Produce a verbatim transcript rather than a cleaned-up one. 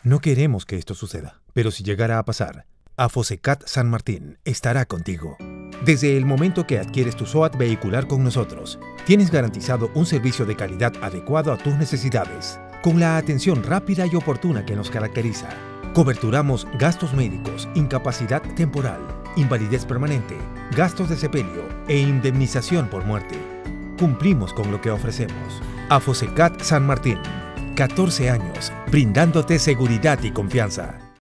No queremos que esto suceda, pero si llegara a pasar, Afosecat San Martín estará contigo. Desde el momento que adquieres tu SOAT vehicular con nosotros, tienes garantizado un servicio de calidad adecuado a tus necesidades, con la atención rápida y oportuna que nos caracteriza. Coberturamos gastos médicos, incapacidad temporal, invalidez permanente, gastos de sepelio e indemnización por muerte. Cumplimos con lo que ofrecemos. Afosecat San Martín, catorce años, brindándote seguridad y confianza.